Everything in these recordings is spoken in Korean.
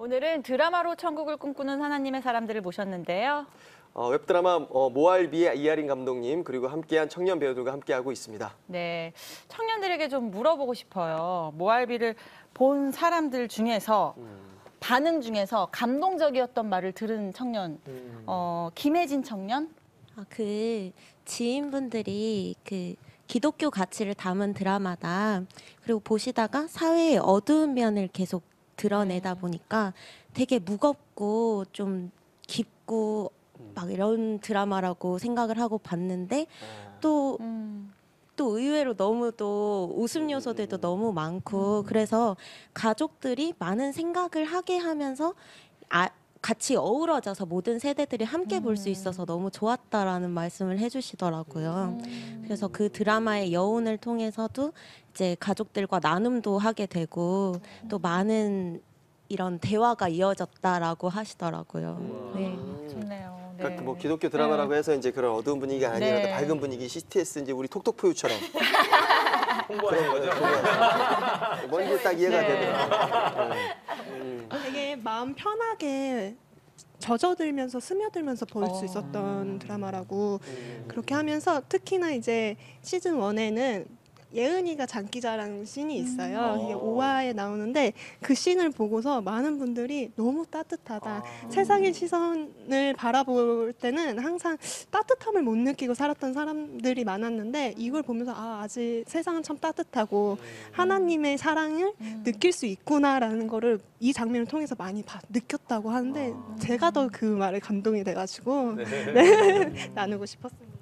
오늘은 드라마로 천국을 꿈꾸는 하나님의 사람들을 모셨는데요. 웹드라마 모알비의 이하린 감독님 그리고 함께한 청년 배우들과 함께하고 있습니다. 네, 청년들에게 좀 물어보고 싶어요. 모알비를 본 사람들 중에서 반응 중에서 감동적이었던 말을 들은 청년, 김혜진 청년? 그 지인분들이 그 기독교 가치를 담은 드라마다. 그리고 보시다가 사회의 어두운 면을 계속 드러내다 보니까 되게 무겁고 좀 깊고 막 이런 드라마라고 생각을 하고 봤는데 또 의외로 너무 또 웃음 요소들도 너무 많고 그래서 가족들이 많은 생각을 하게 하면서 같이 어우러져서 모든 세대들이 함께 볼 수 있어서 너무 좋았다라는 말씀을 해주시더라고요. 그래서 그 드라마의 여운을 통해서도 이제 가족들과 나눔도 하게 되고 또 많은 이런 대화가 이어졌다라고 하시더라고요. 네. 좋네요. 네. 그러니까 뭐 기독교 드라마라고 해서 이제 그런 어두운 분위기가 아니라 네. 밝은 분위기 CTS 이제 우리 톡톡포유처럼 홍보하는 거죠. 뭔지 딱 이해가 네. 되네요. 되게 마음 편하게 젖어들면서 스며들면서 볼 수 있었던 드라마라고 그렇게 하면서 특히나 이제 시즌 1에는 예은이가 장기자랑 씬이 있어요. 이게 5화에 나오는데 그 씬을 보고서 많은 분들이 너무 따뜻하다. 세상의 시선을 바라볼 때는 항상 따뜻함을 못 느끼고 살았던 사람들이 많았는데 이걸 보면서 아직 세상은 참 따뜻하고 하나님의 사랑을 느낄 수 있구나라는 거를 이 장면을 통해서 많이 느꼈다고 하는데 제가 더 그 말에 감동이 돼가지고 네, 나누고 싶었습니다.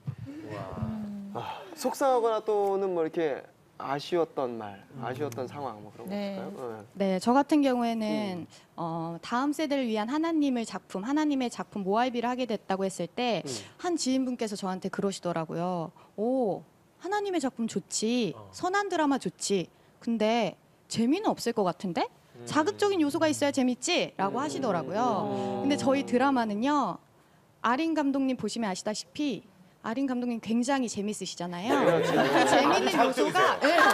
속상하거나 또는 뭐 이렇게 아쉬웠던 말, 아쉬웠던 상황 뭐 그런 거 네. 있을까요? 네, 저 같은 경우에는 다음 세대를 위한 하나님의 작품 모알비를 하게 됐다고 했을 때 한 지인분께서 저한테 그러시더라고요. 오, 하나님의 작품 좋지, 선한 드라마 좋지. 근데 재미는 없을 것 같은데? 자극적인 요소가 있어야 재밌지? 라고 하시더라고요. 근데 저희 드라마는요, 아린 감독님 보시면 아시다시피 아린 감독님 굉장히 재밌으시잖아요. 그 재밌는 요소가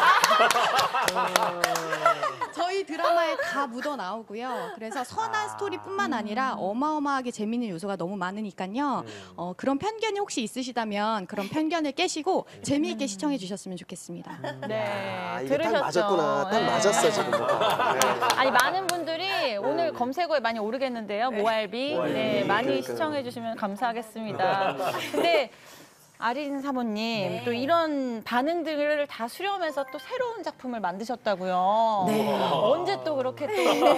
저희 드라마에 다 묻어 나오고요. 그래서 선한 스토리뿐만 아니라 어마어마하게 재밌는 요소가 너무 많으니까요. 그런 편견이 혹시 있으시다면 그런 편견을 깨시고 재미있게 시청해 주셨으면 좋겠습니다. 네, 이게 딱 들으셨죠? 맞았구나. 딱 네. 맞았어 지금. 아니 많은 분들이 오늘 검색어에 많이 오르겠는데요. 모알비. 네, 많이 그러니까요. 시청해 주시면 감사하겠습니다. 근데 아린 사모님 또 이런 반응들을 다 수렴해서 또 새로운 작품을 만드셨다고요. 네. 언제 또 그렇게 또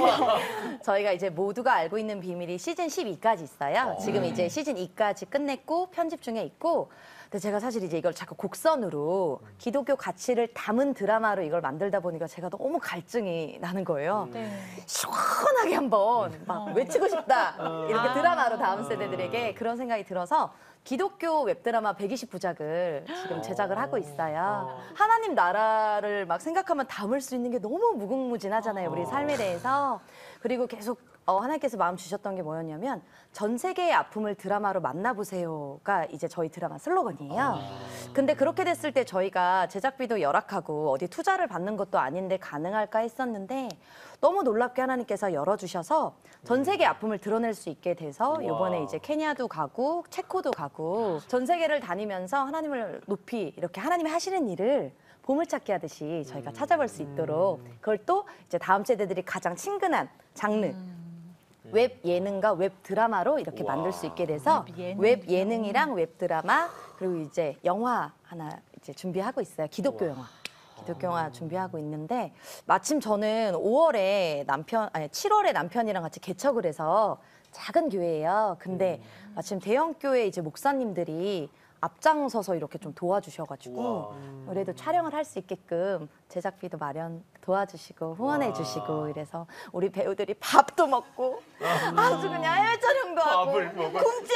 저희가 이제 모두가 알고 있는 비밀이 시즌 12까지 있어요. 지금 이제 시즌 2까지 끝냈고 편집 중에 있고 근데 제가 사실 이제 이걸 자꾸 곡선으로 기독교 가치를 담은 드라마로 이걸 만들다 보니까 제가 너무 갈증이 나는 거예요. 시원하게 한번 막 외치고 싶다. 이렇게 드라마로 다음 세대들에게 그런 생각이 들어서 기독교 웹드라마 120부작을 지금 제작을 하고 있어요. 하나님 나라를 막 생각하면 담을 수 있는 게 너무 무궁무진하잖아요. 우리 삶에 대해서. 그리고 계속 하나님께서 마음 주셨던 게 뭐였냐면 전 세계의 아픔을 드라마로 만나보세요가 이제 저희 드라마 슬로건이에요. 근데 그렇게 됐을 때 저희가 제작비도 열악하고 어디 투자를 받는 것도 아닌데 가능할까 했었는데 너무 놀랍게 하나님께서 열어주셔서 전 세계 아픔을 드러낼 수 있게 돼서 이번에 이제 케냐도 가고 체코도 가고 전 세계를 다니면서 하나님을 높이 이렇게 하나님이 하시는 일을 보물찾기 하듯이 저희가 찾아볼 수 있도록 그걸 또 이제 다음 세대들이 가장 친근한 장르 웹 예능과 웹 드라마로 이렇게 만들 수 있게 돼서 웹 예능이랑 웹 드라마 그리고 이제 영화 하나 이제 준비하고 있어요. 기독교 영화. 기독교 영화 준비하고 있는데 마침 저는 7월에 남편이랑 같이 개척을 해서 작은 교회예요. 근데 마침 대형 교회 이제 목사님들이 앞장서서 이렇게 좀 도와주셔가지고 그래도 촬영을 할 수 있게끔 제작비도 마련 도와주시고 후원해 주시고 이래서 우리 배우들이 밥도 먹고 아주 그냥 해외 촬영도 하고 굶지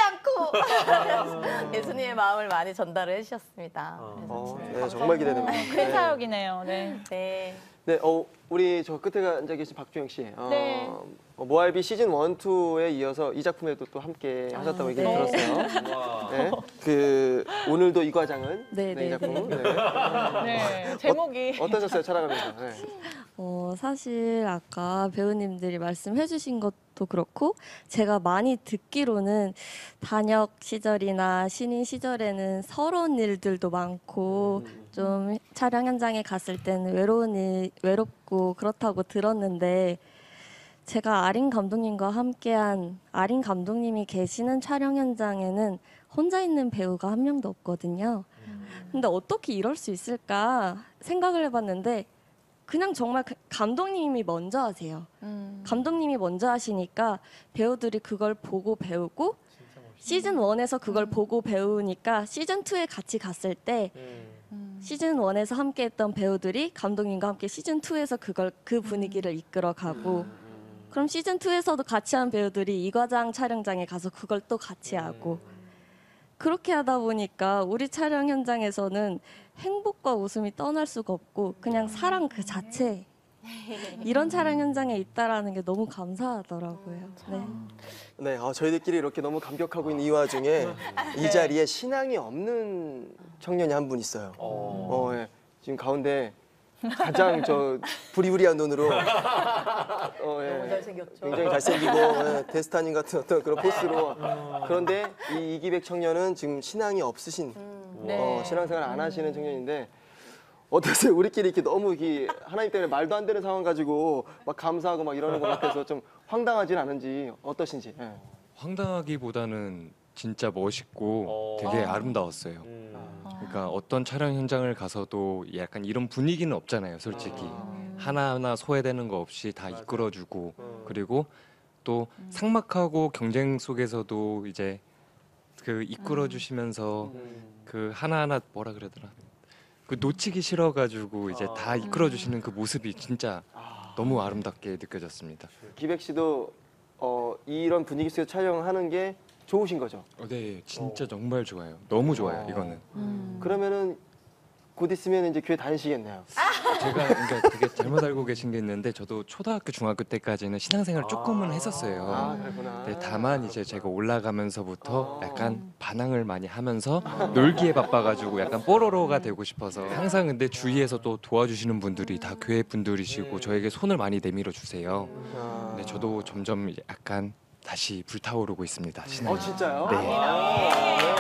않고 예수님의 마음을 많이 전달을 해주셨습니다. 그래서 네, 정말 기대됩니다. 큰 사역이네요. 네. 네. 네, 우리 저 끝에 앉아 계신 박주영 씨. 네. 모알비 시즌 1, 2에 이어서 이 작품에도 또 함께 하셨다고 얘기를 네. 들었어요. 와. 네. 그 오늘도 이 과장은 네, 이 작품. 네. 네, 제목이 어떠셨어요, 촬영하면서? 네. 사실 아까 배우님들이 말씀해주신 것도 그렇고 제가 많이 듣기로는 단역 시절이나 신인 시절에는 서러운 일들도 많고 좀 촬영 현장에 갔을 때는 외롭고 그렇다고 들었는데 제가 아린 감독님과 함께한 아린 감독님이 계시는 촬영 현장에는 혼자 있는 배우가 한 명도 없거든요. 근데 어떻게 이럴 수 있을까 생각을 해봤는데 그냥 정말 감독님이 먼저 하세요. 감독님이 먼저 하시니까 배우들이 그걸 보고 배우고 시즌 1에서 그걸 보고 배우니까 시즌 2에 같이 갔을 때 시즌 1에서 함께했던 배우들이 감독님과 함께 시즌 2에서 그 분위기를 이끌어가고 그럼 시즌 2에서도 같이 한 배우들이 이과장 촬영장에 가서 그걸 또 같이 하고 그렇게 하다 보니까 우리 촬영 현장에서는 행복과 웃음이 떠날 수가 없고 그냥 사랑 그 자체 이런 촬영 현장에 있다라는 게 너무 감사하더라고요. 네. 네, 저희들끼리 이렇게 너무 감격하고 있는 이 와중에 이 자리에 신앙이 없는 청년이 한 분 있어요. 예. 지금 가운데 가장 저 부리부리한 눈으로 너무 잘생겼죠. 굉장히 잘생기고 데스타님 같은 어떤 그런 포스로 그런데 이 이기백 청년은 지금 신앙이 없으신 네. 신앙생활 안 하시는 청년인데 어떠세요? 우리끼리 이렇게 너무 하나님 때문에 말도 안 되는 상황 가지고 막 감사하고 막 이러는 것 같아서 좀 황당하진 않은지 어떠신지. 예. 황당하기보다는 진짜 멋있고 되게 아름다웠어요. 그러니까 어떤 촬영 현장을 가서도 약간 이런 분위기는 없잖아요, 솔직히. 하나하나 소외되는 거 없이 다 이끌어주고 그리고 또 삭막하고 경쟁 속에서도 이제 그 이끌어주시면서 그 하나하나 뭐라 그러더라. 그 놓치기 싫어가지고 이제 다 이끌어주시는 그 모습이 진짜 너무 아름답게 느껴졌습니다. 기백 씨도 이런 분위기 속에서 촬영하는 게 좋으신 거죠? 네, 진짜 정말 좋아요. 너무 좋아요, 이거는. 그러면은 곧 있으면 이제 교회 다니시겠네요. 제가 그러니까 되게 잘못 알고 계신 게 있는데 저도 초등학교, 중학교 때까지는 신앙생활 조금은 했었어요. 그렇구나. 네, 다만 이제 제가 올라가면서부터 약간 반항을 많이 하면서 놀기에 바빠가지고 약간 뽀로로가 되고 싶어서 항상 근데 주위에서 또 도와주시는 분들이 다 교회 분들이시고 저에게 손을 많이 내밀어 주세요. 근데 저도 점점 이제 약간 다시 불타오르고 있습니다. 신앙이. 진짜요? 네.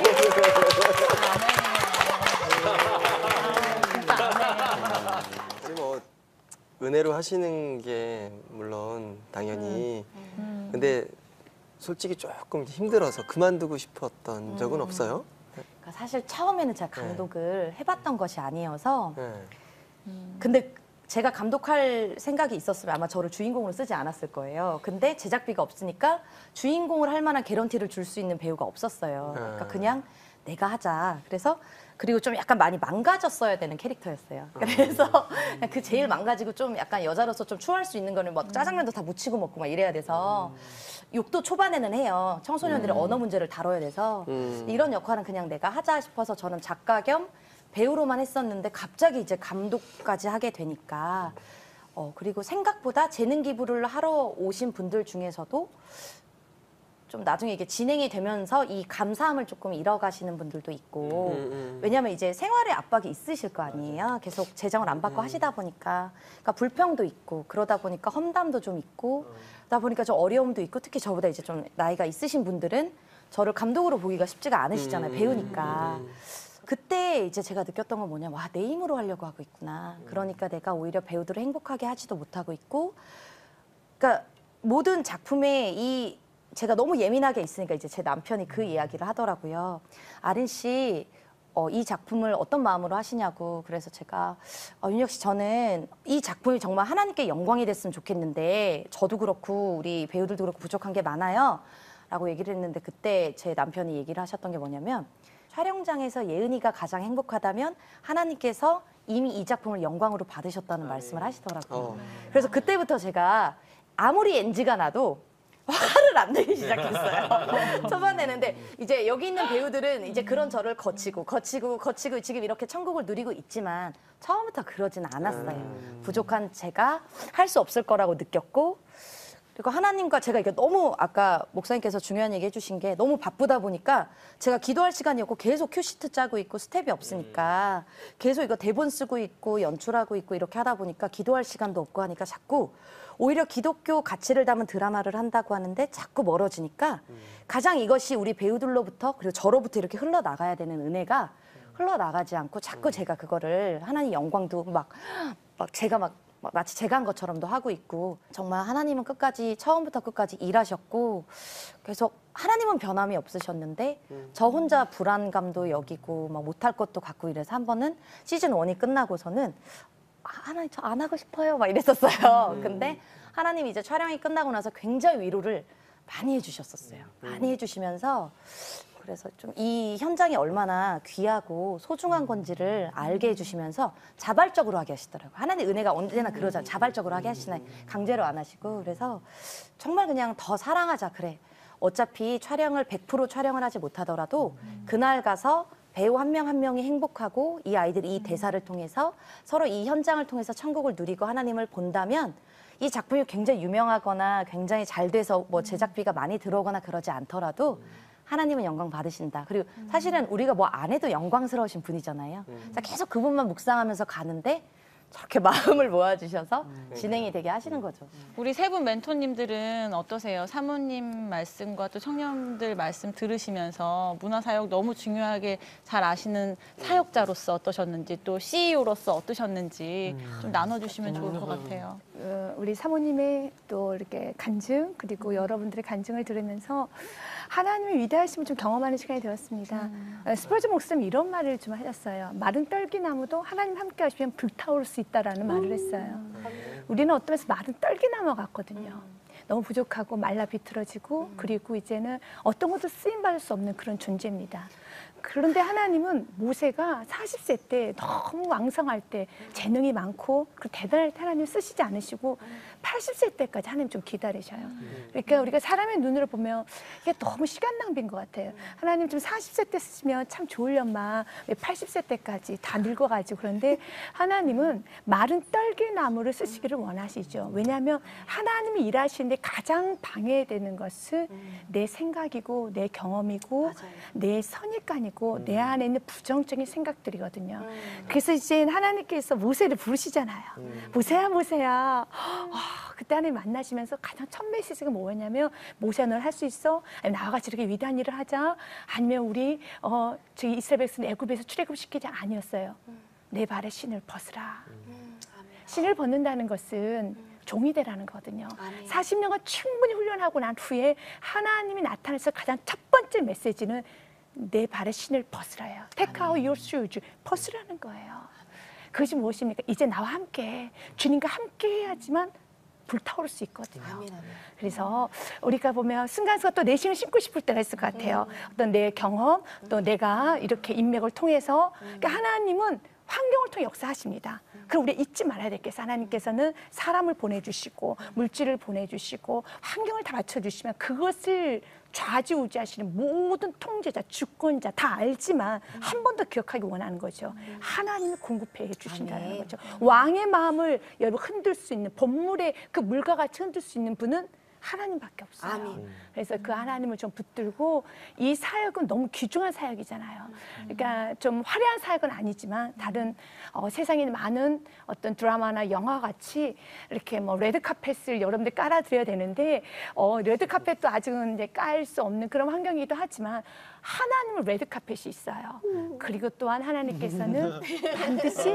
뭐 은혜로 하시는 게 물론 당연히 근데 솔직히 조금 힘들어서 그만두고 싶었던 적은 없어요? 그러니까 사실 처음에는 제가 감독을 해봤던 것이 아니어서 네. 근데 제가 감독할 생각이 있었으면 아마 저를 주인공으로 쓰지 않았을 거예요. 근데 제작비가 없으니까 주인공을 할 만한 개런티를 줄 수 있는 배우가 없었어요. 그러니까 그냥 내가 하자. 그래서 그리고 좀 약간 많이 망가졌어야 되는 캐릭터였어요. 그래서 그 제일 망가지고 좀 약간 여자로서 좀 추월할 수 있는 거는 뭐 짜장면도 다 묻히고 먹고 막 이래야 돼서 욕도 초반에는 해요. 청소년들의 언어 문제를 다뤄야 돼서 이런 역할은 그냥 내가 하자 싶어서 저는 작가 겸 배우로만 했었는데 갑자기 이제 감독까지 하게 되니까 그리고 생각보다 재능 기부를 하러 오신 분들 중에서도 좀 나중에 이게 진행이 되면서 이 감사함을 조금 잃어가시는 분들도 있고 왜냐하면 이제 생활에 압박이 있으실 거 아니에요. 계속 재정을 안 받고 하시다 보니까 그러니까 불평도 있고 그러다 보니까 험담도 좀 있고 그러다 보니까 좀 어려움도 있고 특히 저보다 이제 좀 나이가 있으신 분들은 저를 감독으로 보기가 쉽지가 않으시잖아요. 배우니까. 그때 이제 제가 느꼈던 건 뭐냐, 와, 내 힘으로 하려고 하고 있구나. 그러니까 내가 오히려 배우들을 행복하게 하지도 못하고 있고, 그러니까 모든 작품에 제가 너무 예민하게 있으니까 이제 제 남편이 그 이야기를 하더라고요. 아린 씨, 이 작품을 어떤 마음으로 하시냐고. 그래서 제가 윤혁 씨, 저는 이 작품이 정말 하나님께 영광이 됐으면 좋겠는데 저도 그렇고 우리 배우들도 그렇고 부족한 게 많아요. 라고 얘기를 했는데 그때 제 남편이 얘기를 하셨던 게 뭐냐면 촬영장에서 예은이가 가장 행복하다면 하나님께서 이미 이 작품을 영광으로 받으셨다는 말씀을 하시더라고요. 그래서 그때부터 제가 아무리 NG가 나도 화를 안 내기 시작했어요. 초반에는. 근데 이제 여기 있는 배우들은 이제 그런 저를 거치고 지금 이렇게 천국을 누리고 있지만 처음부터 그러진 않았어요. 부족한 제가 할 수 없을 거라고 느꼈고, 그리고 하나님과 제가 이게 너무 아까 목사님께서 중요한 얘기 해주신 게 너무 바쁘다 보니까 제가 기도할 시간이 없고 계속 큐시트 짜고 있고 스텝이 없으니까 계속 이거 대본 쓰고 있고 연출하고 있고 이렇게 하다 보니까 기도할 시간도 없고 하니까 자꾸 오히려 기독교 가치를 담은 드라마를 한다고 하는데 자꾸 멀어지니까 가장 이것이 우리 배우들로부터 그리고 저로부터 이렇게 흘러나가야 되는 은혜가 흘러나가지 않고 자꾸 제가 그거를 하나님 영광도 막 제가 마치 제가 한 것처럼도 하고 있고, 정말 하나님은 끝까지 처음부터 끝까지 일하셨고 계속 하나님은 변함이 없으셨는데 저 혼자 불안감도 여기고 막 못할 것도 갖고 이래서 한 번은 시즌 1이 끝나고서는 하나님 저 안 하고 싶어요 막 이랬었어요. 근데 하나님이 이제 촬영이 끝나고 나서 굉장히 위로를 많이 해주셨었어요. 많이 해주시면서 그래서 좀 이 현장이 얼마나 귀하고 소중한 건지를 알게 해주시면서 자발적으로 하게 하시더라고요. 하나님 은혜가 언제나 그러잖아요. 자발적으로 하게 하시나요? 강제로 안 하시고. 그래서 정말 그냥 더 사랑하자. 그래. 어차피 촬영을 100% 촬영을 하지 못하더라도 그날 가서 배우 한 명 한 명이 행복하고 이 아이들이 이 대사를 통해서 서로 이 현장을 통해서 천국을 누리고 하나님을 본다면 이 작품이 굉장히 유명하거나 굉장히 잘 돼서 뭐 제작비가 많이 들어오거나 그러지 않더라도 하나님은 영광 받으신다. 그리고 사실은 우리가 뭐 안 해도 영광스러우신 분이잖아요. 계속 그분만 묵상하면서 가는데 저렇게 마음을 모아주셔서 진행이 되게 하시는 거죠. 우리 세 분 멘토님들은 어떠세요? 사모님 말씀과 또 청년들 말씀 들으시면서 문화사역 너무 중요하게 잘 아시는 사역자로서 어떠셨는지, 또 CEO로서 어떠셨는지 좀 나눠주시면 좋을 것 같아요. 우리 사모님의 또 이렇게 간증, 그리고 여러분들의 간증을 들으면서 하나님의 위대하심을 좀 경험하는 시간이 되었습니다. 스펄즈 목사님 이런 말을 좀 하셨어요. 마른 떨기나무도 하나님 함께 하시면 불타오를 수 있다라는 말을 했어요. 우리는 어떤 면에서 마른 떨기나무 같거든요. 너무 부족하고 말라 비틀어지고, 그리고 이제는 어떤 것도 쓰임받을 수 없는 그런 존재입니다. 그런데 하나님은 모세가 40세 때 너무 왕성할 때 재능이 많고 그리고 대단할 때 하나님 쓰시지 않으시고 80세 때까지 하나님 좀 기다리셔요. 그러니까 우리가 사람의 눈으로 보면 이게 너무 시간 낭비인 것 같아요. 하나님 좀 40세 때 쓰시면 참 좋으련만 왜 80세 때까지 다 늙어가지고. 그런데 하나님은 마른 떨기나무를 쓰시기를 원하시죠. 왜냐하면 하나님이 일하시는데 가장 방해되는 것은 내 생각이고 내 경험이고 맞아요. 내 선입관이고 내 안에 있는 부정적인 생각들이거든요. 그래서 이제 하나님께서 모세를 부르시잖아요. 모세야. 그때 하나님 만나시면서 가장 첫 메시지가 뭐였냐면, 모세야 널 할 수 있어? 아니면 나와 같이 이렇게 위대한 일을 하자? 아니면 우리 저기 이스라엘 백성 애굽에서 출애굽시키자? 아니었어요. 내 발에 신을 벗으라. 신을 벗는다는 것은 종이 되라는 거거든요. 40년간 충분히 훈련하고 난 후에 하나님이 나타나서 가장 첫 번째 메시지는 내 발에 신을 벗으라요. Take out your shoes. 벗으라는 거예요. 그것이 무엇입니까? 이제 나와 함께, 주님과 함께 해야지만 불타오를 수 있거든요. 그래서 우리가 보면 순간순간 또 내 신을 신고 싶을 때가 있을 것 같아요. 어떤 내 경험, 또 내가 이렇게 인맥을 통해서. 그러니까 하나님은 환경을 통해 역사하십니다. 그럼 우리 잊지 말아야 될 게, 하나님께서는 사람을 보내주시고 물질을 보내주시고 환경을 다 맞춰주시면 그것을 좌지우지하시는 모든 통제자, 주권자 다 알지만 한 번 더 기억하기 원하는 거죠. 하나님이 공급해 주신다는 거죠. 왕의 마음을 여러분 흔들 수 있는, 본물의 그 물과 같이 흔들 수 있는 분은 하나님밖에 없어요. 아멘. 그래서 그 하나님을 좀 붙들고, 이 사역은 너무 귀중한 사역이잖아요. 그러니까 좀 화려한 사역은 아니지만 다른 세상에 많은 어떤 드라마나 영화 같이 이렇게 뭐 레드카펫을 여러분들 깔아드려야 되는데 레드카펫도 아직은 이제 깔 수 없는 그런 환경이기도 하지만 하나님은 레드카펫이 있어요. 그리고 또한 하나님께서는 반드시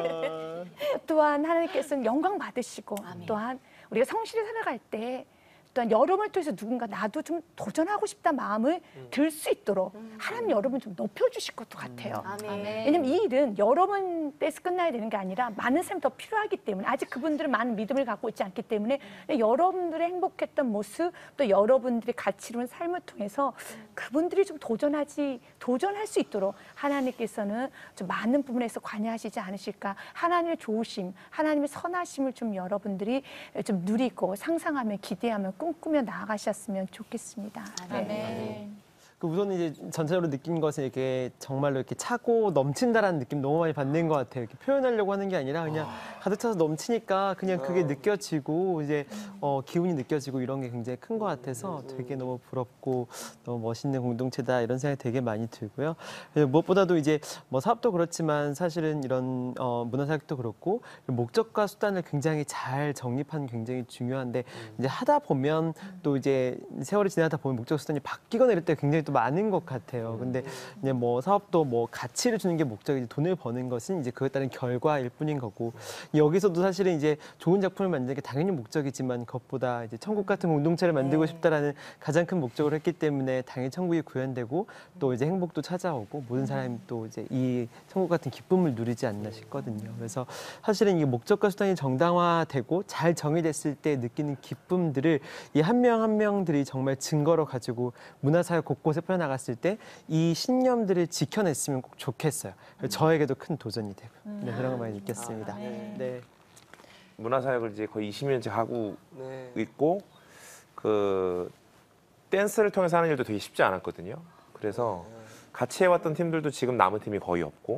또한 하나님께서는 영광 받으시고, 또한 우리가 성실히 살아갈 때 또한 여러분을 통해서 누군가 나도 좀 도전하고 싶다 마음을 들 수 있도록 하나님 여러분 좀 높여주실 것도 같아요. 왜냐면 이 일은 여러분 때서 끝나야 되는 게 아니라 많은 사람이 더 필요하기 때문에, 아직 그분들은 많은 믿음을 갖고 있지 않기 때문에 여러분들의 행복했던 모습, 또 여러분들이 가치로운 삶을 통해서 그분들이 좀 도전할 수 있도록 하나님께서는 좀 많은 부분에서 관여하시지 않으실까. 하나님의 좋으심, 하나님의 선하심을 좀 여러분들이 좀 누리고 상상하며 기대하며 꿈꾸며 나아가셨으면 좋겠습니다. 네. 그 우선 이제 전체적으로 느낀 것은 이렇게 정말로 이렇게 차고 넘친다라는 느낌 너무 많이 받는 것 같아요. 이렇게 표현하려고 하는 게 아니라 그냥 가득 차서 넘치니까 그냥 그게 느껴지고 이제 기운이 느껴지고 이런 게 굉장히 큰 것 같아서 되게 너무 부럽고 너무 멋있는 공동체다 이런 생각이 되게 많이 들고요. 무엇보다도 이제 뭐 사업도 그렇지만 사실은 이런 문화사역도 그렇고 목적과 수단을 굉장히 잘 정립하는 게 굉장히 중요한데 이제 하다 보면 또 이제 세월이 지나다 보면 목적 수단이 바뀌거나 이럴 때 굉장히 또 많은 것 같아요. 근데 이제 뭐 사업도 뭐 가치를 주는 게 목적이지 돈을 버는 것은 이제 그에 따른 결과일 뿐인 거고 여기서도 사실은 이제 좋은 작품을 만드는 게 당연히 목적이지만 그것보다 이제 천국 같은 공동체를 만들고 싶다라는 가장 큰 목적으로 했기 때문에 당연히 천국이 구현되고 또 이제 행복도 찾아오고 모든 사람이 또 이제 이 천국 같은 기쁨을 누리지 않나 싶거든요. 그래서 사실은 이 목적과 수단이 정당화되고 잘 정의됐을 때 느끼는 기쁨들을 이 한 명 한 명들이 정말 증거로 가지고 문화사역 곳곳에 펴나갔을 때 이 신념들을 지켜냈으면 꼭 좋겠어요. 저에게도 큰 도전이 되고 그런 거 많이 느꼈습니다. 네. 문화사역을 이제 거의 20년째 하고 있고 그 댄스를 통해서 하는 일도 되게 쉽지 않았거든요. 그래서 같이 해왔던 팀들도 지금 남은 팀이 거의 없고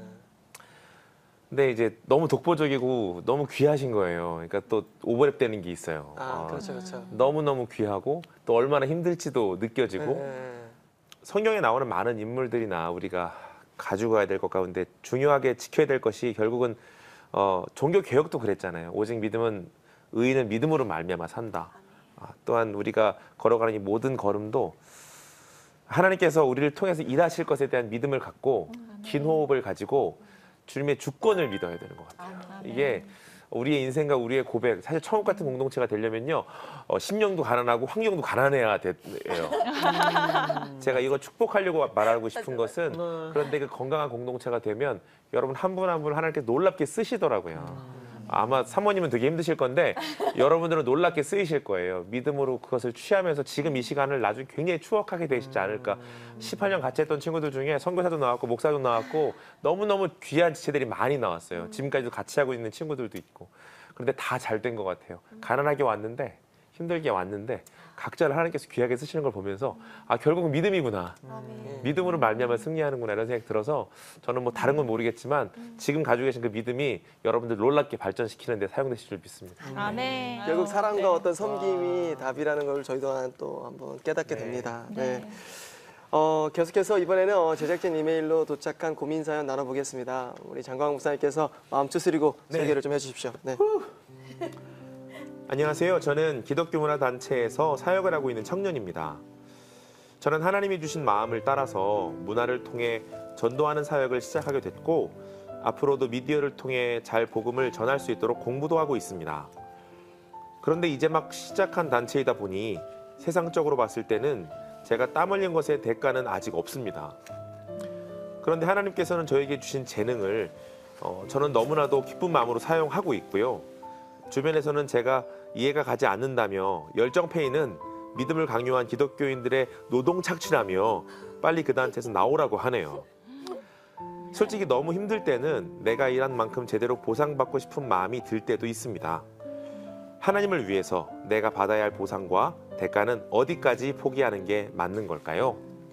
근데 이제 너무 독보적이고 너무 귀하신 거예요. 그러니까 또 오버랩 되는 게 있어요. 그렇죠, 그렇죠. 너무너무 귀하고 또 얼마나 힘들지도 느껴지고 성경에 나오는 많은 인물들이나 우리가 가지고 가야 될 것 가운데 중요하게 지켜야 될 것이 결국은 종교 개혁도 그랬잖아요. 오직 믿음은 의인은 믿음으로 말미암아 산다. 또한 우리가 걸어가는 이 모든 걸음도 하나님께서 우리를 통해서 일하실 것에 대한 믿음을 갖고 긴 호흡을 가지고 주님의 주권을 믿어야 되는 것 같아요. 이게 우리의 인생과 우리의 고백, 사실 천국 같은 공동체가 되려면요, 심령도 가난하고 환경도 가난해야 돼요. 제가 이거 축복하려고 말하고 싶은 것은 그런데 그 건강한 공동체가 되면 여러분 한 분 한 분 하나님께 놀랍게 쓰시더라고요. 아마 사모님은 되게 힘드실 건데 여러분들은 놀랍게 쓰이실 거예요. 믿음으로 그것을 취하면서 지금 이 시간을 나중에 굉장히 추억하게 되시지 않을까. 18년 같이 했던 친구들 중에 선교사도 나왔고 목사도 나왔고 너무너무 귀한 지체들이 많이 나왔어요. 지금까지도 같이 하고 있는 친구들도 있고. 그런데 다 잘 된 것 같아요. 가난하게 왔는데 힘들게 왔는데 각자를 하나님께서 귀하게 쓰시는 걸 보면서 결국은 믿음이구나. 믿음으로 말미암아 승리하는구나 이런 생각이 들어서 저는 뭐 다른 건 모르겠지만 지금 가지고 계신 그 믿음이 여러분들 놀랍게 발전시키는 데 사용되실 줄 믿습니다. 아멘. 결국 사랑과 어떤 섬김이 답이라는 걸 저희도 또 한번 깨닫게 됩니다. 네. 계속해서 이번에는 제작진 이메일로 도착한 고민 사연 나눠보겠습니다. 우리 장광 목사님께서 마음 추스리고 소개를 좀 해주십시오. 네. 안녕하세요. 저는 기독교 문화 단체에서 사역을 하고 있는 청년입니다. 저는 하나님이 주신 마음을 따라서 문화를 통해 전도하는 사역을 시작하게 됐고 앞으로도 미디어를 통해 잘 복음을 전할 수 있도록 공부도 하고 있습니다. 그런데 이제 막 시작한 단체이다 보니 세상적으로 봤을 때는 제가 땀 흘린 것의 대가는 아직 없습니다. 그런데 하나님께서는 저에게 주신 재능을 저는 너무나도 기쁜 마음으로 사용하고 있고요. 주변에서는 제가 이해가 가지 않는다며 열정페이는 믿음을 강요한 기독교인들의 노동 착취라며 빨리 그 단체에서 나오라고 하네요. 솔직히 너무 힘들 때는 내가 일한 만큼 제대로 보상받고 싶은 마음이 들 때도 있습니다. 하나님을 위해서 내가 받아야 할 보상과 대가는 어디까지 포기하는 게 맞는 걸까요?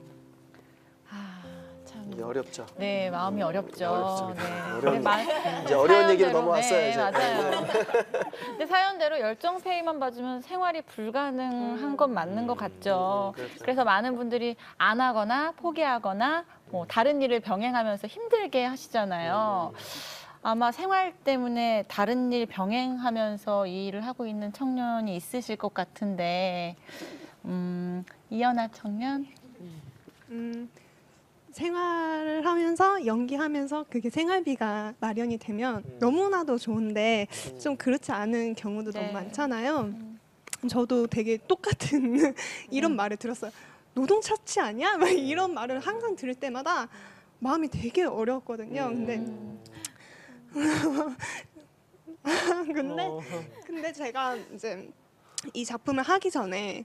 이게 어렵죠. 네, 마음이 어렵죠. 어렵습니다. 네. 이제 어려운 얘기로 사연대로, 넘어왔어요. 네, 이제. 맞아요. 근데 사연대로 열정 페이만 받으면 생활이 불가능한 건 맞는 것 같죠. 그래서 많은 분들이 안 하거나 포기하거나 뭐 다른 일을 병행하면서 힘들게 하시잖아요. 아마 생활 때문에 다른 일 병행하면서 이 일을 하고 있는 청년이 있으실 것 같은데 이연아 청년? 생활을 하면서 연기하면서 그게 생활비가 마련이 되면 너무나도 좋은데 좀 그렇지 않은 경우도 너무 많잖아요. 저도 되게 똑같은 이런 말을 들었어요. 노동 착취 아니야? 막 이런 말을 항상 들을 때마다 마음이 되게 어려웠거든요. 근데 제가 이제 이 작품을 하기 전에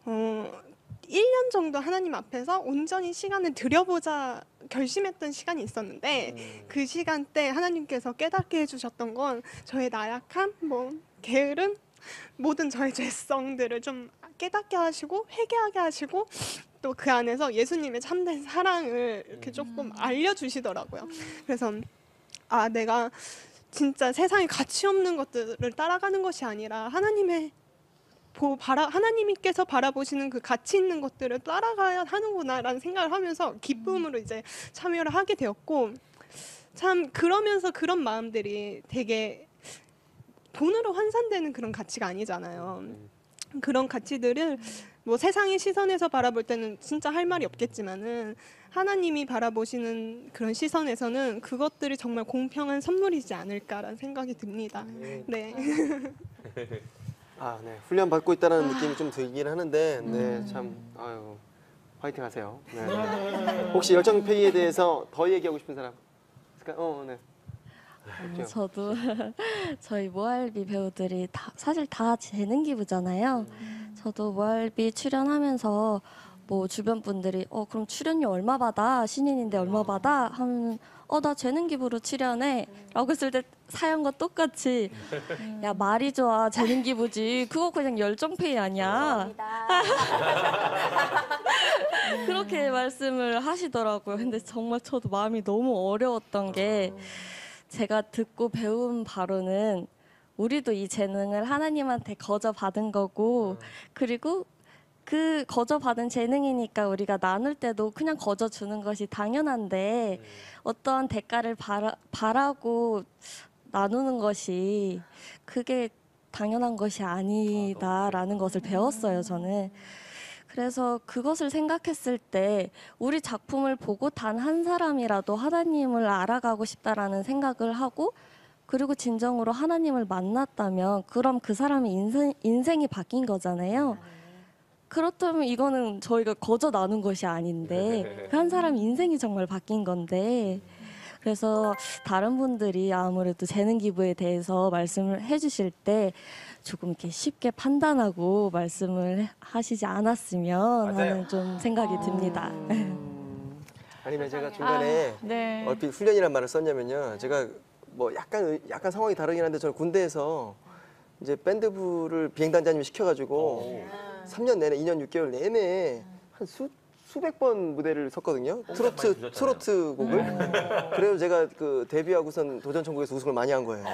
1년 정도 하나님 앞에서 온전히 시간을 들여보자 결심했던 시간이 있었는데 그 시간 때 하나님께서 깨닫게 해주셨던 건 저의 나약함, 게으름, 모든 저의 죄성들을 좀 깨닫게 하시고 회개하게 하시고 또 그 안에서 예수님의 참된 사랑을 이렇게 조금 알려주시더라고요. 그래서 내가 진짜 세상에 가치 없는 것들을 따라가는 것이 아니라 하나님께서 바라보시는 그 가치 있는 것들을 따라가야 하는구나라는 생각을 하면서 기쁨으로 이제 참여를 하게 되었고, 참 그러면서 그런 마음들이 되게 돈으로 환산되는 그런 가치가 아니잖아요. 그런 가치들을 뭐 세상의 시선에서 바라볼 때는 진짜 할 말이 없겠지만은 하나님이 바라보시는 그런 시선에서는 그것들이 정말 공평한 선물이지 않을까라는 생각이 듭니다. 네. 네, 훈련 받고 있다는 느낌이 좀 들긴 하는데, 네, 참, 아유, 화이팅 하세요. 네. 혹시 열정페이에 대해서 더 얘기하고 싶은 사람 있을까요? 네. 저도 저희 모알비 배우들이 사실 다 재능 기부잖아요. 저도 모알비 출연하면서 뭐 주변 분들이 그럼 출연료 얼마 받아? 신인인데 얼마 받아? 하면 나 재능 기부로 출연해 라고 했을 때 사연과 똑같이 야 말이 좋아 재능 기부지 그거 그냥 열정페이 아니야. 그렇게 말씀을 하시더라고요. 근데 정말 저도 마음이 너무 어려웠던 게 제가 듣고 배운 바로는 우리도 이 재능을 하나님한테 거저 받은 거고, 그리고 그 거저 받은 재능이니까 우리가 나눌 때도 그냥 거저 주는 것이 당연한데 어떠한 대가를 바라고 나누는 것이 그게 당연한 것이 아니다라는 것을 배웠어요, 저는. 그래서 그것을 생각했을 때 우리 작품을 보고 단 한 사람이라도 하나님을 알아가고 싶다라는 생각을 하고, 그리고 진정으로 하나님을 만났다면 그럼 그 사람의 인생이 바뀐 거잖아요. 그렇다면 이거는 저희가 거저 나눈 것이 아닌데 그 한 사람 인생이 정말 바뀐 건데, 그래서 다른 분들이 아무래도 재능 기부에 대해서 말씀을 해주실 때 조금 이렇게 쉽게 판단하고 말씀을 하시지 않았으면 하는 좀 생각이 듭니다. 아니면 제가 중간에 네. 얼핏 훈련이란 말을 썼냐면요. 제가 뭐 약간 상황이 다르긴 한데 저는 군대에서 이제 밴드부를 비행단장님이 시켜가지고 3년 내내 2년 6개월 내내 한 수백 번 무대를 섰거든요. 트로트 곡을. 그래서 제가 그 데뷔하고선 도전천국에서 우승을 많이 한 거예요.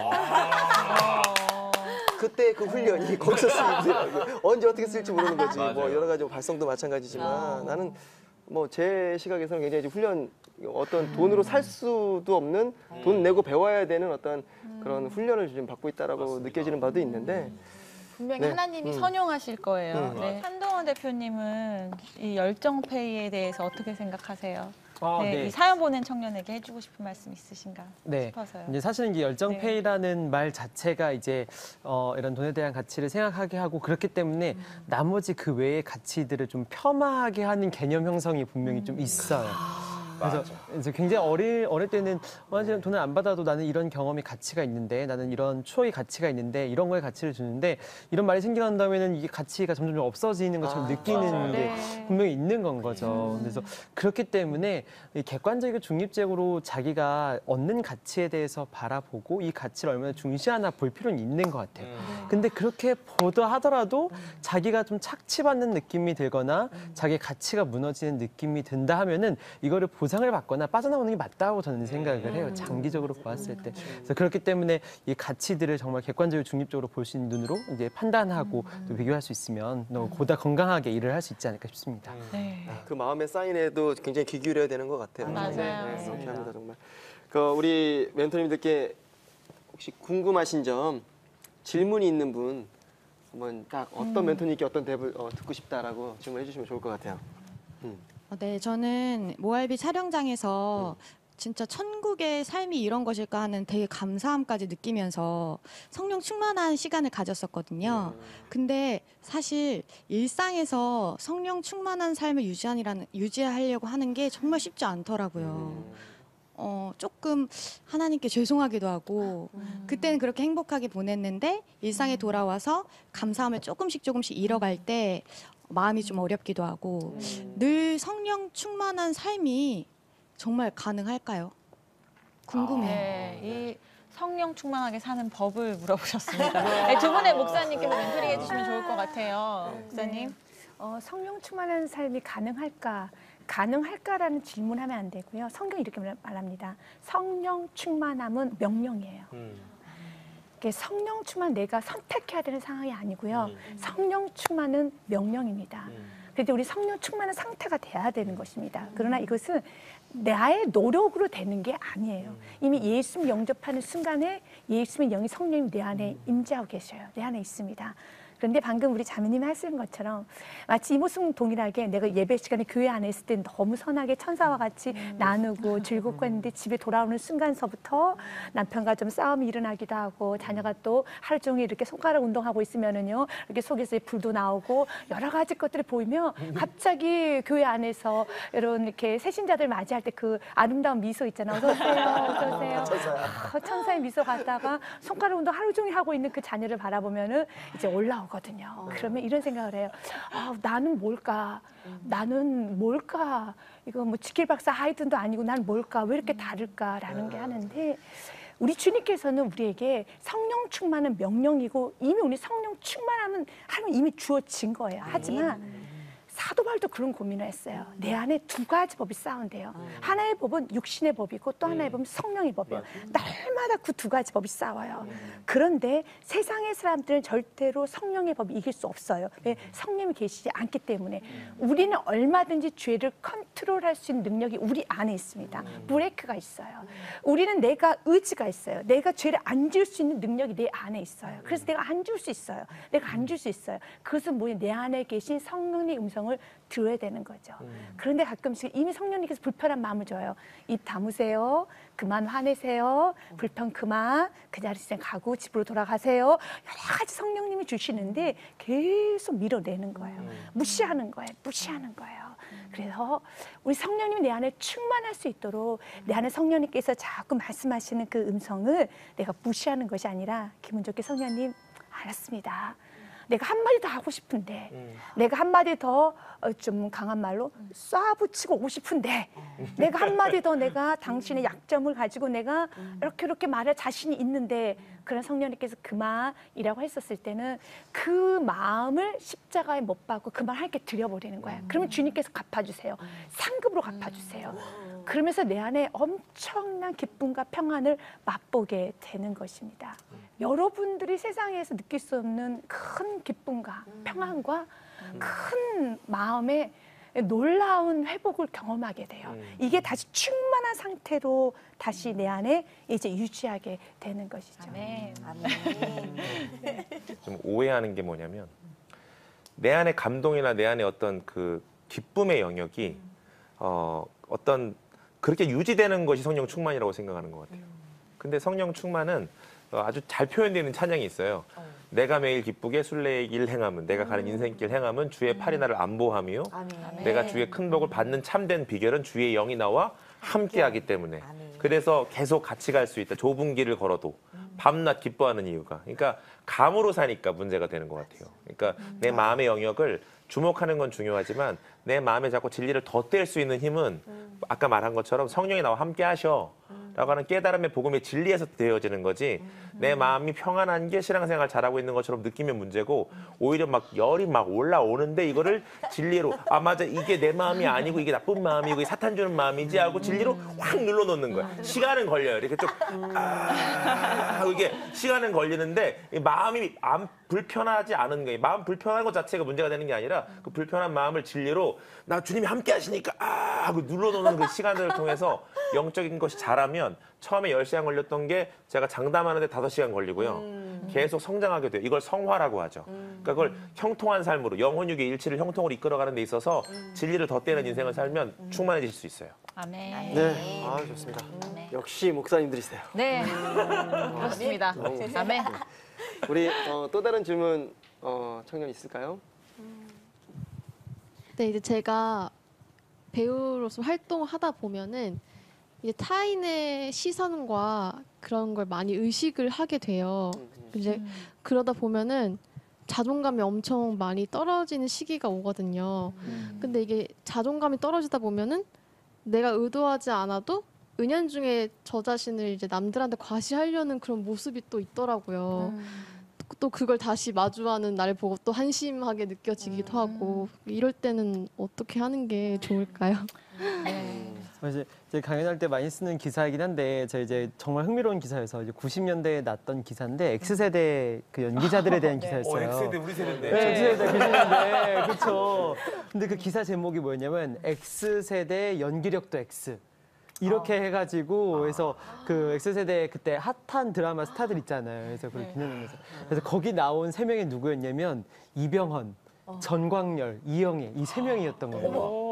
그때 그 훈련이 거기서 쓰이더라고요. 언제 어떻게 쓸지 모르는 거지. 뭐 여러 가지 발성도 마찬가지지만 나는 뭐 제 시각에서는 굉장히 훈련, 어떤 돈으로 살 수도 없는, 돈 내고 배워야 되는 어떤 그런 훈련을 지금 받고 있다라고 느껴지는 바도 있는데, 분명히 네. 하나님이 선용하실 거예요. 네. 한동원 대표님은 이 열정페이에 대해서 어떻게 생각하세요? 이 사연 보낸 청년에게 해주고 싶은 말씀 있으신가 싶어서요. 이제 사실은 이 열정페이라는 말 자체가 이제 이런 돈에 대한 가치를 생각하게 하고, 그렇기 때문에 나머지 그 외의 가치들을 좀 폄하하게 하는 개념 형성이 분명히 좀 있어요. 그래서 굉장히 어릴 때는 돈을 안 받아도 나는 이런 경험이 가치가 있는데, 나는 이런 추억이 가치가 있는데, 이런 거에 가치를 주는데, 이런 말이 생기고 난 다음에는 이게 가치가 점점 없어지는 것처럼 느끼는 게 분명히 있는 건 거죠. 그래서 그렇기 때문에 객관적이고 중립적으로 자기가 얻는 가치에 대해서 바라보고 이 가치를 얼마나 중시하나 볼 필요는 있는 것 같아요. 근데 그렇게 보다 하더라도 자기가 좀 착취받는 느낌이 들거나 자기의 가치가 무너지는 느낌이 든다 하면은 이거를 보상을 받거나 빠져나오는 게 맞다고 저는 생각을 해요. 장기적으로 보았을 때. 그래서 그렇기 때문에 이 가치들을 정말 객관적으로 중립적으로 볼 수 있는 눈으로 이제 판단하고 또 비교할 수 있으면 보다 건강하게 일을 할 수 있지 않을까 싶습니다. 그 마음의 사인에도 굉장히 귀 기울여야 되는 것 같아요. 맞아요. 네, 그렇게 합니다, 정말. 우리 멘토님들께 혹시 궁금하신 점, 질문이 있는 분 한번 딱 어떤 멘토님께 어떤 답을 듣고 싶다라고 질문해 주시면 좋을 것 같아요. 네, 저는 모알비 촬영장에서 진짜 천국의 삶이 이런 것일까 하는 되게 감사함까지 느끼면서 성령 충만한 시간을 가졌었거든요. 근데 사실 일상에서 성령 충만한 삶을 유지하려고 하는 게 정말 쉽지 않더라고요. 조금 하나님께 죄송하기도 하고, 그때는 그렇게 행복하게 보냈는데 일상에 돌아와서 감사함을 조금씩 잃어갈 때 마음이 좀 어렵기도 하고, 늘 성령 충만한 삶이 정말 가능할까요? 궁금해요. 이 성령 충만하게 사는 법을 물어보셨습니다. 네, 두 분의 목사님께서 멘토링 해주시면 좋을 것 같아요. 목사님. 성령 충만한 삶이 가능할까? 가능할까라는 질문하면 안 되고요. 성경 이렇게 말합니다. 성령 충만함은 명령이에요. 성령 충만 내가 선택해야 되는 상황이 아니고요. 성령 충만은 명령입니다. 그런데 우리 성령 충만한 상태가 돼야 되는 것입니다. 그러나 이것은 나의 노력으로 되는 게 아니에요. 이미 예수님 영접하는 순간에 예수님의 영이 성령님 내 안에 임재하고 계셔요. 내 안에 있습니다. 그런데 방금 우리 자매님이 하시는 것처럼 마치 이 모습 동일하게 내가 예배 시간에 교회 안에 있을 때 너무 선하게 천사와 같이 나누고 즐겁고 했는데 집에 돌아오는 순간서부터 남편과 좀 싸움이 일어나기도 하고 자녀가 또 하루 종일 이렇게 손가락 운동하고 있으면은요 이렇게 속에서 불도 나오고 여러 가지 것들이 보이면 갑자기 교회 안에서 이런 이렇게 새신자들 맞이할 때 그 아름다운 미소 있잖아요. 어서 오세요, 어서 오세요. 천사의 미소 갖다가 손가락 운동 하루 종일 하고 있는 그 자녀를 바라보면은 이제 올라오거든요. 그러면 이런 생각을 해요. 나는 뭘까? 나는 뭘까? 이거 뭐 지킬 박사 하이든도 아니고 난 뭘까? 왜 이렇게 다를까라는 게 하는데 우리 주님께서는 우리에게 성령 충만은 명령이고 이미 우리 성령 충만하면 하나님 이미 주어진 거예요. 하지만 사도 바울도 그런 고민을 했어요. 내 안에 두 가지 법이 싸운대요. 하나의 법은 육신의 법이고 또 하나의 법은 성령의 법이에요. 날마다 그 두 가지 법이 싸워요. 그런데 세상의 사람들은 절대로 성령의 법이 이길 수 없어요. 왜? 성령이 계시지 않기 때문에. 우리는 얼마든지 죄를 컨트롤할 수 있는 능력이 우리 안에 있습니다. 브레이크가 있어요. 우리는 내가 의지가 있어요. 내가 죄를 안 지을 수 있는 능력이 내 안에 있어요. 그래서 내가 안 줄 수 있어요. 내가 안 줄 수 있어요. 그것은 뭐예요? 내 안에 계신 성령의 음성을 들어야 되는 거죠. 그런데 가끔씩 이미 성령님께서 불편한 마음을 줘요. 입 다무세요. 그만 화내세요. 불편 그만. 그 자리에 가고 집으로 돌아가세요. 여러 가지 성령님이 주시는데 계속 밀어내는 거예요. 무시하는 거예요. 무시하는 거예요. 그래서 우리 성령님이 내 안에 충만할 수 있도록 내 안에 성령님께서 자꾸 말씀하시는 그 음성을 내가 무시하는 것이 아니라 기분 좋게 성령님 알았습니다. 내가 한마디 더 하고 싶은데 내가 한마디 더 좀 강한 말로 쏴붙이고 오고 싶은데 내가 한마디 더 내가 당신의 약점을 가지고 내가 이렇게 말할 자신이 있는데 그런 성령님께서 그만이라고 했었을 때는 그 마음을 십자가에 못 박고 그 말 함께 드려버리는 거예요. 그러면 주님께서 갚아주세요. 상급으로 갚아주세요. 그러면서 내 안에 엄청난 기쁨과 평안을 맛보게 되는 것입니다. 여러분들이 세상에서 느낄 수 없는 큰 기쁨과 평안과 큰 마음의 놀라운 회복을 경험하게 돼요. 이게 다시 충만한 상태로 다시 내 안에 이제 유지하게 되는 것이죠. 아멘. 좀 오해하는 게 뭐냐면 내 안에 감동이나 내 안에 어떤 그 기쁨의 영역이 어떤 그렇게 유지되는 것이 성령 충만이라고 생각하는 것 같아요. 근데 성령 충만은 아주 잘 표현되는 찬양이 있어요. 내가 매일 기쁘게 순례의 길 행함은 내가 가는 인생길 행함은 주의 팔이 나를 안보하며 내가 주의 큰 복을 받는 참된 비결은 주의 영이 나와 함께하기 때문에 그래서 계속 같이 갈 수 있다. 좁은 길을 걸어도 밤낮 기뻐하는 이유가 그러니까 감으로 사니까 문제가 되는 것 같아요. 그러니까 내 마음의 영역을 주목하는 건 중요하지만 내 마음에 자꾸 진리를 덧댈 수 있는 힘은 아까 말한 것처럼 성령이 나와 함께 하셔 라고 하는 깨달음의 복음의 진리에서 되어지는 거지 내 마음이 평안한 게 신앙생활 잘하고 있는 것처럼 느끼면 문제고 오히려 막 열이 막 올라오는데 이거를 진리로 아 맞아 이게 내 마음이 아니고 이게 나쁜 마음이고 이게 사탄 주는 마음이지 하고 진리로 확 눌러놓는 거야. 시간은 걸려요. 이렇게 쭉 하고 이게 시간은 걸리는데 마음이 안 불편하지 않은 거예요. 마음 불편한 것 자체가 문제가 되는 게 아니라 그 불편한 마음을 진리로 나 주님이 함께 하시니까 하고 눌러놓는 그 시간들을 통해서 영적인 것이 자라면 처음에 10시간 걸렸던 게 제가 장담하는데 5시간 걸리고요. 계속 성장하게 돼요. 이걸 성화라고 하죠. 그러니까 그걸 형통한 삶으로 영혼육의 일치를 형통으로 이끌어가는 데 있어서 진리를 덧대는 인생을 살면 충만해질 수 있어요. 아멘. 네, 좋습니다. 역시 목사님들이세요. 네, 그렇습니다. 아멘. 우리 또 다른 질문 청년 있을까요? 네, 이제 제가 배우로서 활동하다 보면은 이제 타인의 시선과 그런 걸 많이 의식을 하게 돼요. 이제 그러다 보면은 자존감이 엄청 많이 떨어지는 시기가 오거든요. 근데 이게 자존감이 떨어지다 보면은 내가 의도하지 않아도 은연중에 저 자신을 이제 남들한테 과시하려는 그런 모습이 또 있더라고요. 또 그걸 다시 마주하는 날 보고 또 한심하게 느껴지기도 하고 이럴 때는 어떻게 하는 게 좋을까요? 이제 강연할 때 많이 쓰는 기사이긴 한데 저 이제 정말 흥미로운 기사여서 이제 90년대에 났던 기사인데 X세대 그 연기자들에 대한 기사였어요. X세대 우리 세대인데. 네, X세대 90년대 그렇죠. 근데 그 기사 제목이 뭐였냐면 X세대 연기력도 X. 이렇게 해가지고 그래서 그 X세대 그때 핫한 드라마 스타들 있잖아요. 그래서 그걸 기념하면서 그래서 거기 나온 3명이 누구였냐면 이병헌, 전광열, 이영애 이 3명이었던 거예요.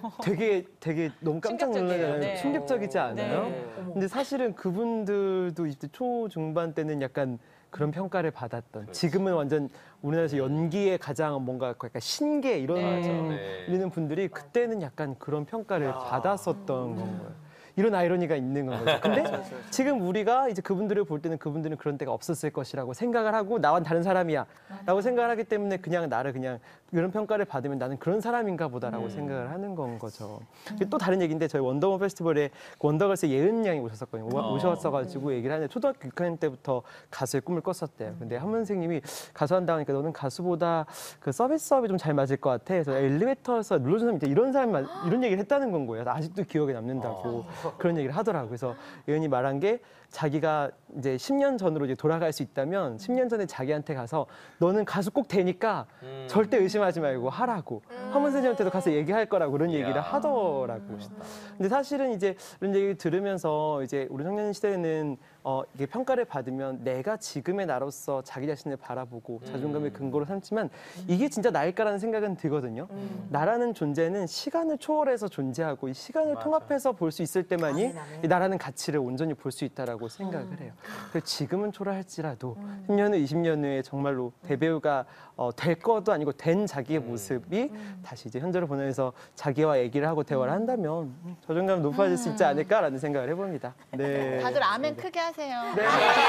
되게 너무 깜짝 놀라잖아요. 네. 충격적이지 않아요? 네. 근데 사실은 그분들도 이때 초중반 때는 약간 그런 평가를 받았던 지금은 완전 우리나라에서 연기에 가장 뭔가 약간 신계 이런 이런 분들이 그때는 약간 그런 평가를 받았었던 건 거예요. 이런 아이러니가 있는 건 거죠. 근데 지금 우리가 이제 그분들을 볼 때는 그분들은 그런 때가 없었을 것이라고 생각을 하고 나와 다른 사람이야 라고 생각을 하기 때문에 그냥 나를 그냥 이런 평가를 받으면 나는 그런 사람인가 보다라고 생각을 하는 건 거죠. 또 다른 얘기인데 저희 원더우먼 페스티벌에 원더걸스 예은 양이 오셨었거든요. 오셨어가지고 얘기를 하는데 초등학교 6학년 때부터 가수의 꿈을 꿨었대요. 근데 한 선생님이 가수 한다고 하니까 너는 가수보다 그 서비스업이 좀 잘 맞을 것 같아. 그래서 엘리베이터에서 눌러주는 사람이 이런 사람이 이런 얘기를 했다는 건 거예요. 아직도 기억에 남는다고. 그런 얘기를 하더라고요. 그래서 예은이 말한 게 자기가 이제 10년 전으로 이제 돌아갈 수 있다면 10년 전에 자기한테 가서 너는 가수 꼭 되니까 절대 의심하지 말고 하라고. 한문 선생님한테도 가서 얘기할 거라고 그런 얘기를 하더라고요. 근데 사실은 이제 이런 얘기를 들으면서 이제 우리 청년 시대에는 이게 평가를 받으면 내가 지금의 나로서 자기 자신을 바라보고 자존감의 근거로 삼지만 이게 진짜 나일까라는 생각은 들거든요. 나라는 존재는 시간을 초월해서 존재하고 이 시간을 통합해서 볼 수 있을 때만이 이 나라는 가치를 온전히 볼 수 있다라고 생각을 해요. 그래서 지금은 초라할지라도 10년 후, 20년 후에 정말로 대배우가 될 것도 아니고 된 자기의 모습이 다시 이제 현재로 보내면서 자기와 얘기를 하고 대화를 한다면 자존감이 높아질 수 있지 않을까라는 생각을 해봅니다. 네. 다들 아멘 크게 하세요. 네.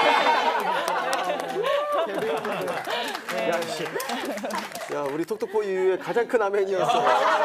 야, 우리 톡톡보 이후에 가장 큰 아멘이었어.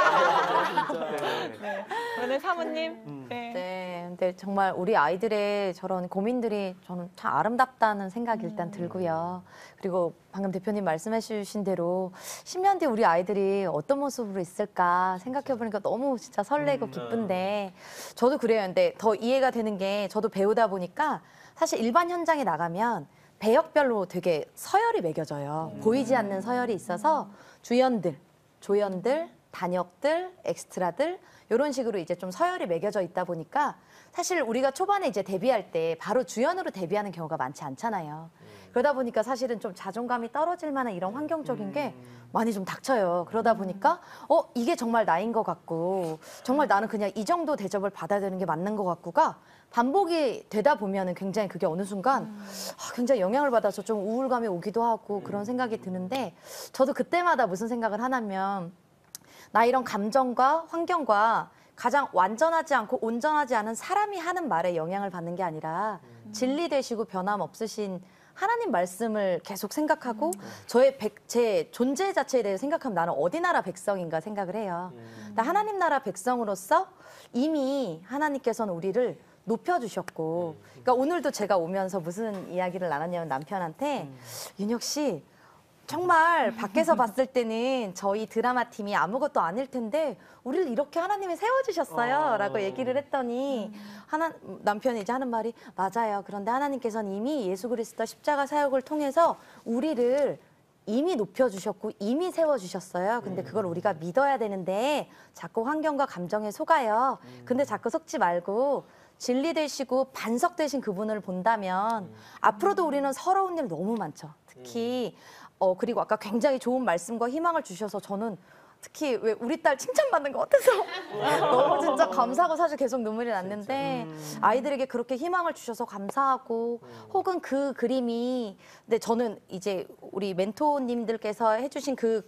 오늘 사모님. 네, 근데 정말 우리 아이들의 저런 고민들이 저는 참 아름답다는 생각이 일단 들고요. 그리고 방금 대표님 말씀해 주신 대로 10년 뒤에 우리 아이들이 어떤 모습으로 있을까 생각해 보니까 너무 진짜 설레고 기쁜데 저도 그래요. 근데 더 이해가 되는 게 저도 배우다 보니까 사실 일반 현장에 나가면 배역별로 되게 서열이 매겨져요. 보이지 않는 서열이 있어서 주연들, 조연들, 단역들, 엑스트라들 이런 식으로 이제 좀 서열이 매겨져 있다 보니까 사실 우리가 초반에 이제 데뷔할 때 바로 주연으로 데뷔하는 경우가 많지 않잖아요. 그러다 보니까 사실은 좀 자존감이 떨어질 만한 이런 환경적인 게 많이 좀 닥쳐요. 그러다 보니까 이게 정말 나인 것 같고 정말 나는 그냥 이 정도 대접을 받아야 되는 게 맞는 것 같고가 반복이 되다 보면은 굉장히 그게 어느 순간 굉장히 영향을 받아서 좀 우울감이 오기도 하고 그런 생각이 드는데 저도 그때마다 무슨 생각을 하냐면 나 이런 감정과 환경과 가장 완전하지 않고 온전하지 않은 사람이 하는 말에 영향을 받는 게 아니라 진리 되시고 변함없으신 하나님 말씀을 계속 생각하고 제 존재 자체에 대해 생각하면 나는 어디 나라 백성인가 생각을 해요. 나 하나님 나라 백성으로서 이미 하나님께서는 우리를 높여주셨고 그러니까 오늘도 제가 오면서 무슨 이야기를 나눴냐면 남편한테 윤혁 씨 정말 밖에서 봤을 때는 저희 드라마 팀이 아무것도 아닐 텐데 우리를 이렇게 하나님이 세워주셨어요 라고 얘기를 했더니 남편이 이제 하는 말이 맞아요. 그런데 하나님께서는 이미 예수 그리스도 십자가 사역을 통해서 우리를 이미 높여주셨고 이미 세워주셨어요. 근데 그걸 우리가 믿어야 되는데 자꾸 환경과 감정에 속아요. 근데 자꾸 속지 말고 진리 되시고 반석 되신 그분을 본다면 앞으로도 우리는 서러운 일 너무 많죠. 특히 그리고 아까 굉장히 좋은 말씀과 희망을 주셔서 저는 특히 왜 우리 딸 칭찬받는 것 같아서 너무 진짜 감사하고 사실 계속 눈물이 났는데 아이들에게 그렇게 희망을 주셔서 감사하고 혹은 그 그림이 근데 저는 이제 우리 멘토님들께서 해주신 그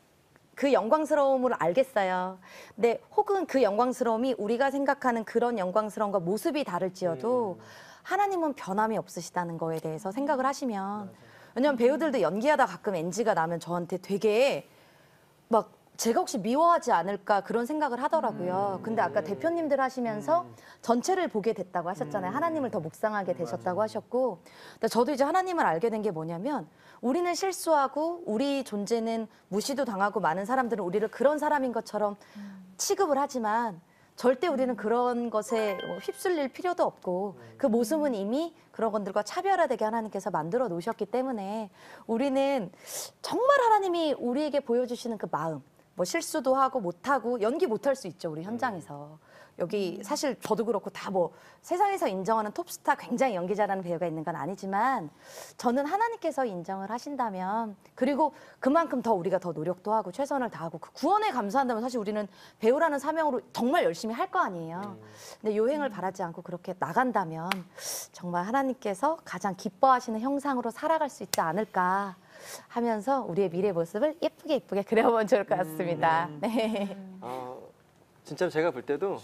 영광스러움을 알겠어요. 근데 혹은 그 영광스러움이 우리가 생각하는 그런 영광스러움과 모습이 다를지어도 하나님은 변함이 없으시다는 거에 대해서 생각을 하시면 왜냐면 배우들도 연기하다 가끔 NG가 나면 저한테 되게 막 제가 혹시 미워하지 않을까 그런 생각을 하더라고요. 근데 아까 대표님들 하시면서 전체를 보게 됐다고 하셨잖아요. 하나님을 더 묵상하게 되셨다고 하셨고, 근데 저도 이제 하나님을 알게 된 게 뭐냐면 우리는 실수하고 우리 존재는 무시도 당하고 많은 사람들은 우리를 그런 사람인 것처럼 취급을 하지만 절대 우리는 그런 것에 휩쓸릴 필요도 없고 그 모습은 이미 그런 것들과 차별화되게 하나님께서 만들어 놓으셨기 때문에 우리는 정말 하나님이 우리에게 보여주시는 그 마음, 뭐 실수도 하고 못하고 연기 못할 수 있죠, 우리 현장에서. 여기 사실 저도 그렇고 다 뭐 세상에서 인정하는 톱스타 굉장히 연기 잘하는 배우가 있는 건 아니지만 저는 하나님께서 인정을 하신다면 그리고 그만큼 더 우리가 더 노력도 하고 최선을 다하고 그 구원에 감사한다면 사실 우리는 배우라는 사명으로 정말 열심히 할 거 아니에요. 근데 요행을 바라지 않고 그렇게 나간다면 정말 하나님께서 가장 기뻐하시는 형상으로 살아갈 수 있지 않을까 하면서 우리의 미래 모습을 예쁘게 그려보면 좋을 것 같습니다. 네. 진짜로 제가 볼 때도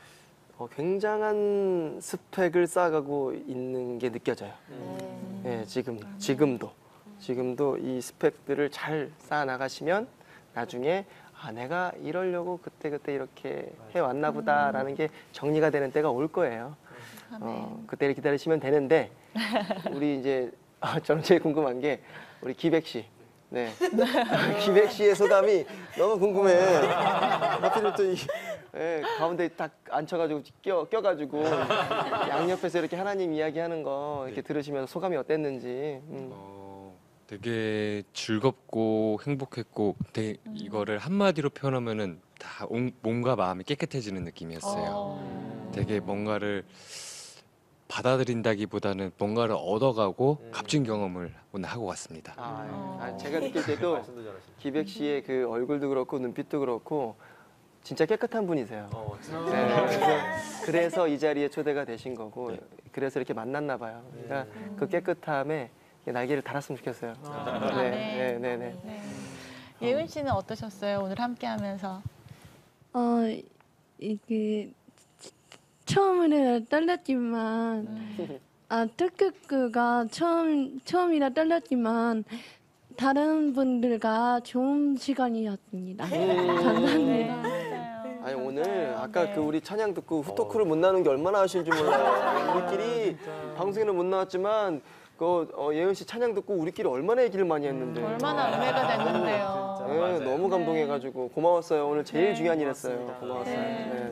굉장한 스펙을 쌓아가고 있는 게 느껴져요. 네, 지금도 이 스펙들을 잘 쌓아 나가시면 나중에 내가 이러려고 그때 이렇게 해왔나 보다라는 게 정리가 되는 때가 올 거예요. 그때를 기다리시면 되는데 우리 이제 저는 제일 궁금한 게 우리 기백 씨. 네. 기백 씨의 소감이 너무 궁금해. 하필 또 가운데 딱 앉혀가지고 껴가지고 양옆에서 이렇게 하나님 이야기하는 거 이렇게 들으시면서 소감이 어땠는지. 되게 즐겁고 행복했고, 이거를 한마디로 표현하면은 다 몸과 마음이 깨끗해지는 느낌이었어요. 되게 뭔가를 받아들인다기보다는 뭔가를 얻어가고 값진 경험을 오늘 하고 왔습니다. 제가 느낄 때도 기백 씨의 그 얼굴도 그렇고 눈빛도 그렇고 진짜 깨끗한 분이세요. 그래서 이 자리에 초대가 되신 거고 그래서 이렇게 만났나 봐요. 그러니까 그 깨끗함에 날개를 달았으면 좋겠어요. 네. 예은 씨는 어떠셨어요? 오늘 함께하면서? 이게 처음에는 떨렸지만 특급가 처음이라 떨렸지만 다른 분들과 좋은 시간이었습니다. 감사합니다. 아니 오늘 아까 그 우리 찬양 듣고 후토크를 못 나눈 게 얼마나 아쉬운지 몰라요. 우리끼리 방송에는 못 나왔지만 예은 씨 찬양 듣고 우리끼리 얼마나 얘기를 많이 했는데 얼마나 은혜가 됐는데요. 네, 너무 감동해가지고 고마웠어요. 오늘 제일 중요한 일 했어요. 고마웠어요. 네.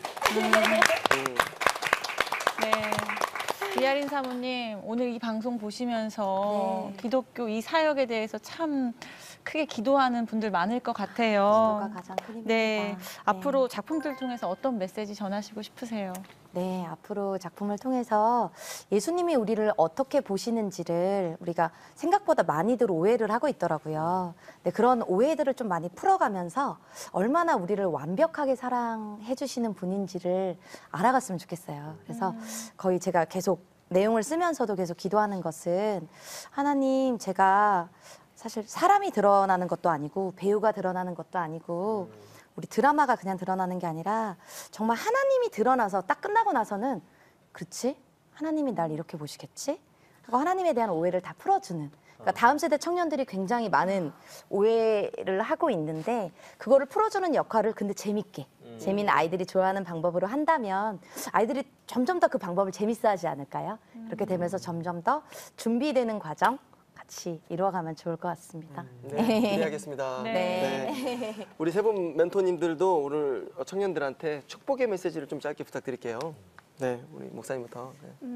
이하린 사모님, 오늘 이 방송 보시면서 기독교 이 사역에 대해서 참 크게 기도하는 분들 많을 것 같아요. 기도가 가장 큰 힘입니다. 네, 앞으로 작품들 통해서 어떤 메시지 전하시고 싶으세요? 네, 앞으로 작품을 통해서 예수님이 우리를 어떻게 보시는지를 우리가 생각보다 많이들 오해를 하고 있더라고요. 네, 그런 오해들을 좀 많이 풀어가면서 얼마나 우리를 완벽하게 사랑해 주시는 분인지를 알아갔으면 좋겠어요. 그래서 거의 제가 계속 내용을 쓰면서도 계속 기도하는 것은 하나님, 제가 사실 사람이 드러나는 것도 아니고 배우가 드러나는 것도 아니고 우리 드라마가 그냥 드러나는 게 아니라 정말 하나님이 드러나서 딱 끝나고 나서는 그렇지? 하나님이 날 이렇게 보시겠지? 하고 하나님에 대한 오해를 다 풀어주는, 그러니까 다음 세대 청년들이 굉장히 많은 오해를 하고 있는데 그거를 풀어주는 역할을 근데 재밌게 재미있는 아이들이 좋아하는 방법으로 한다면 아이들이 점점 더 그 방법을 재밌어하지 않을까요? 그렇게 되면서 점점 더 준비되는 과정 같이 이루어가면 좋을 것 같습니다. 네, 기대하겠습니다. 네. 우리 세 분 멘토님들도 오늘 청년들한테 축복의 메시지를 좀 짧게 부탁드릴게요. 네, 우리 목사님부터.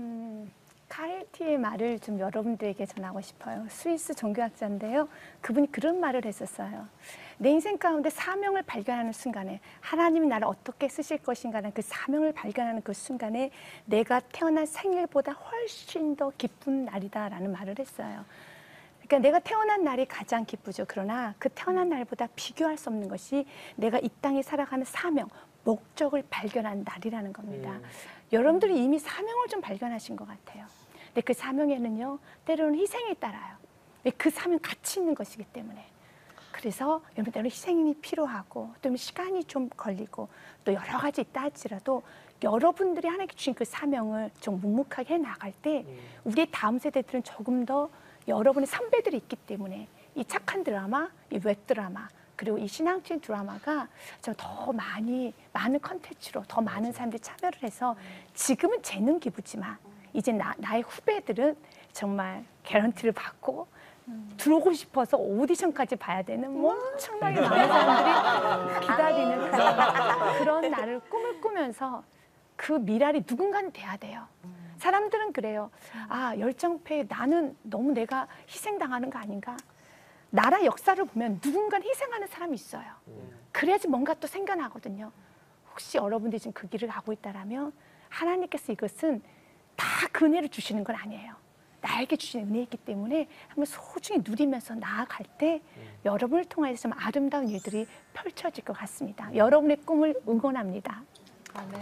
카르티의 말을 좀 여러분들에게 전하고 싶어요. 스위스 종교학자인데요. 그분이 그런 말을 했었어요. 내 인생 가운데 사명을 발견하는 순간에 하나님이 나를 어떻게 쓰실 것인가라는 그 사명을 발견하는 그 순간에 내가 태어난 생일보다 훨씬 더 기쁜 날이다라는 말을 했어요. 그러니까 내가 태어난 날이 가장 기쁘죠. 그러나 그 태어난 날보다 비교할 수 없는 것이 내가 이 땅에 살아가는 사명, 목적을 발견한 날이라는 겁니다. 여러분들이 이미 사명을 좀 발견하신 것 같아요. 근데 그 사명에는요, 때로는 희생이 따라요. 그 사명 같이 있는 것이기 때문에. 그래서 여러분들 희생이 필요하고 또 시간이 좀 걸리고 또 여러 가지 있다 할지라도 여러분들이 하나님께 주신 그 사명을 좀 묵묵하게 해나갈 때 우리의 다음 세대들은 조금 더 여러분의 선배들이 있기 때문에 이 착한 드라마, 이 웹드라마, 그리고 이 신앙적인 드라마가 좀 더 많은 컨텐츠로 더 많은 사람들이 참여를 해서 지금은 재능 기부지만 이제 나의 후배들은 정말 개런티를 받고 들어오고 싶어서 오디션까지 봐야 되는 엄청나게 많은 사람들이 기다리는 그런 나를 꿈을 꾸면서 그 미랄이 누군가는 돼야 돼요. 사람들은 그래요. 아, 열정페이 나는 너무 내가 희생당하는 거 아닌가? 나라 역사를 보면 누군가는 희생하는 사람이 있어요. 그래야지 뭔가 또 생겨나거든요. 혹시 여러분들이 지금 그 길을 가고 있다라면 하나님께서 이것은 다 그 은혜를 주시는 건 아니에요. 나에게 주신 은혜이기 때문에 한번 소중히 누리면서 나아갈 때 여러분을 통해서 좀 아름다운 일들이 펼쳐질 것 같습니다. 여러분의 꿈을 응원합니다. 아멘.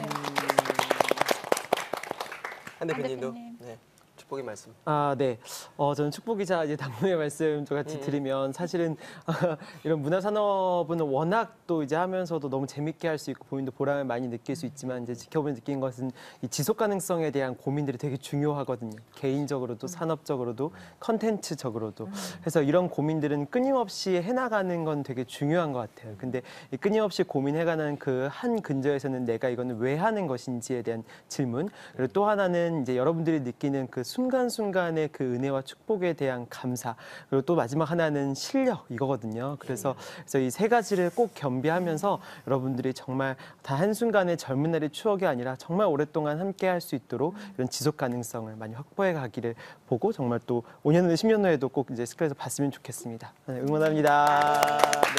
한 대표님도 네, 축복의 말씀. 네. 저는 축복이자 이제 당부의 말씀 같이 드리면 사실은 이런 문화산업은 워낙 또 이제 하면서도 너무 재밌게 할 수 있고 본인도 보람을 많이 느낄 수 있지만 이제 지켜보면 느낀 것은 이 지속 가능성에 대한 고민들이 되게 중요하거든요. 개인적으로도 산업적으로도 컨텐츠적으로도. 그래서 이런 고민들은 끊임없이 해나가는 건 되게 중요한 것 같아요. 근데 이 끊임없이 고민해가는 그 한 근저에서는 내가 이거는 왜 하는 것인지에 대한 질문, 그리고 또 하나는 이제 여러분들이 느끼는 그 순간순간의 그 은혜와 축복에 대한 감사, 그리고 또 마지막 하나는 실력 이거거든요. 그래서 이 세 가지를 꼭 겸비하면서 여러분들이 정말 단 한순간의 젊은 날의 추억이 아니라 정말 오랫동안 함께 할 수 있도록 이런 지속 가능성을 많이 확보해 가기를 보고 정말 또 5년 후에 10년 후에도 꼭 이제 스크린에서 봤으면 좋겠습니다. 네, 응원합니다. 네.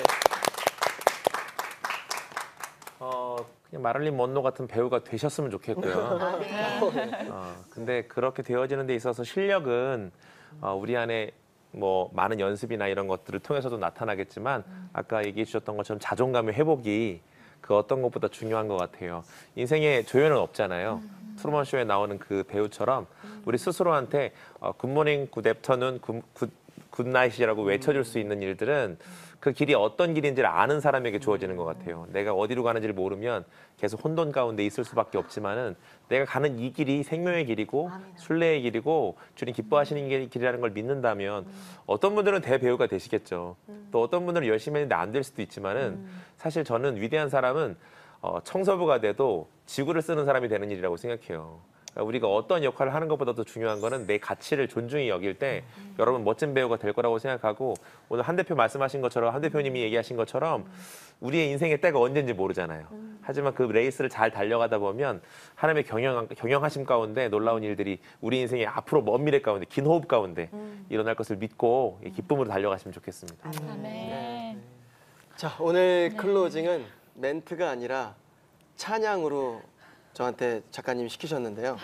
그냥 마릴린 먼로 같은 배우가 되셨으면 좋겠고요. 근데 그렇게 되어지는 데 있어서 실력은 우리 안에 뭐 많은 연습이나 이런 것들을 통해서도 나타나겠지만 아까 얘기해 주셨던 것처럼 자존감의 회복이 그 어떤 것보다 중요한 것 같아요. 인생에 조연은 없잖아요. 트루먼 쇼에 나오는 그 배우처럼 우리 스스로한테 굿모닝, 굿애프터눈, 굿나잇이라고 외쳐줄 수 있는 일들은 그 길이 어떤 길인지를 아는 사람에게 주어지는 것 같아요. 내가 어디로 가는지를 모르면 계속 혼돈 가운데 있을 수밖에 없지만은 내가 가는 이 길이 생명의 길이고 순례의 길이고 주님 기뻐하시는 길이라는 걸 믿는다면 어떤 분들은 대배우가 되시겠죠. 또 어떤 분들은 열심히 했는데 안 될 수도 있지만은 사실 저는 위대한 사람은 청소부가 돼도 지구를 쓰는 사람이 되는 일이라고 생각해요. 우리가 어떤 역할을 하는 것보다 더 중요한 거는 내 가치를 존중히 여길 때 여러분 멋진 배우가 될 거라고 생각하고 오늘 한 대표 말씀하신 것처럼 한 대표님이 얘기하신 것처럼 우리의 인생의 때가 언제인지 모르잖아요. 하지만 그 레이스를 잘 달려가다 보면 하나님의 경영하심 가운데 놀라운 일들이 우리 인생의 앞으로 먼 미래 가운데 긴 호흡 가운데 일어날 것을 믿고 기쁨으로 달려가시면 좋겠습니다. 아멘. 자, 오늘 클로징은 멘트가 아니라 찬양으로 저한테 작가님이 시키셨는데요.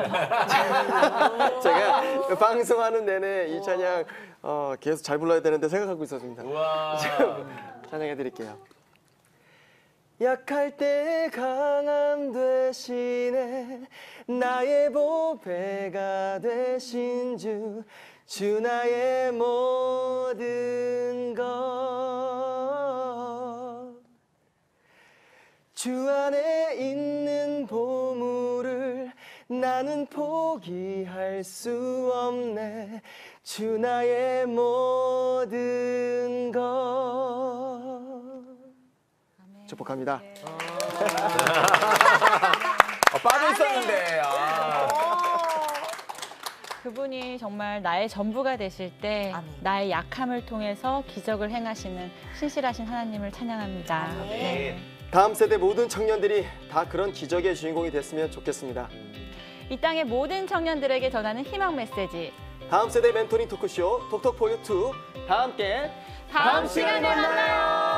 제가 방송하는 내내 이 찬양 계속 잘 불러야 되는데 생각하고 있었습니다. 찬양해 드릴게요. 약할 때 강함 되시네 나의 보배가 되신 주 나의 모든 것 주 안에 있는 보물을 나는 포기할 수 없네 주 나의 모든 것 축복합니다. 빠져 있었는데. 그분이 정말 나의 전부가 되실 때 나의 약함을 통해서 기적을 행하시는 신실하신 하나님을 찬양합니다. 네. 다음 세대 모든 청년들이 다 그런 기적의 주인공이 됐으면 좋겠습니다. 이 땅의 모든 청년들에게 전하는 희망 메시지. 다음 세대 멘토링 토크쇼 톡톡포유2 다 함께 다음 시간에 만나요.